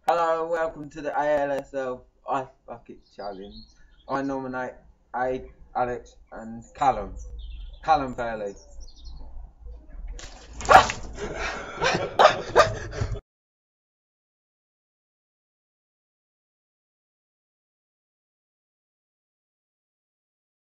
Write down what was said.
Hello and welcome to the ALS ICE Bucket Challenge. I nominate Alex and Callum Fairley.